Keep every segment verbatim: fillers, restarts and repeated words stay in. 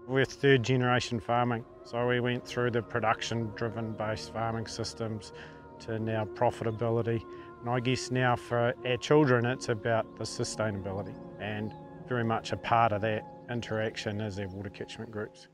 We're third generation farming, so we went through the production driven based farming systems to now profitability. And I guess now for our children it's about the sustainability, and very much a part of that interaction is our water catchment groups.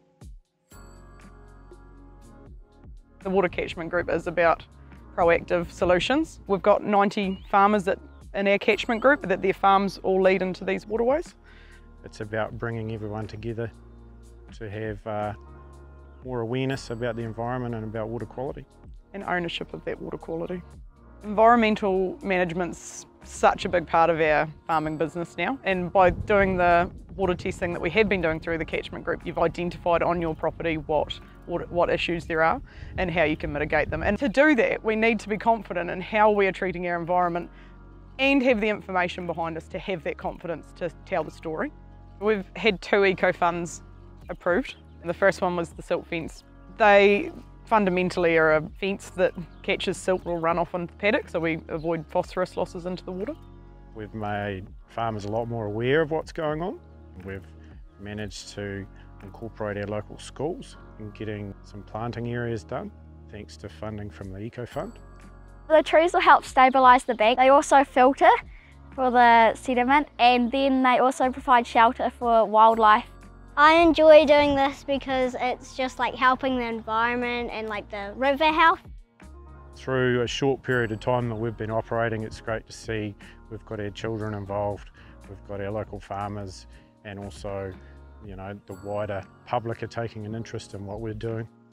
The Water Catchment Group is about proactive solutions. We've got ninety farmers that, in our catchment group, that their farms all lead into these waterways. It's about bringing everyone together to have uh, more awareness about the environment and about water quality. And ownership of that water quality. Environmental management's such a big part of our farming business now, and by doing the water testing that we have been doing through the catchment group, you've identified on your property what, what, what issues there are and how you can mitigate them. And to do that, we need to be confident in how we are treating our environment and have the information behind us to have that confidence to tell the story. We've had two eco funds approved. The first one was the silt fence. They fundamentally are a fence that catches silt or runoff into the paddock, so we avoid phosphorus losses into the water. We've made farmers a lot more aware of what's going on. We've managed to incorporate our local schools in getting some planting areas done, thanks to funding from the Eco Fund. The trees will help stabilise the bank. They also filter for the sediment, and then they also provide shelter for wildlife. I enjoy doing this because it's just like helping the environment and like the river health. Through a short period of time that we've been operating, it's great to see we've got our children involved, we've got our local farmers, and also, you know, the wider public are taking an interest in what we're doing.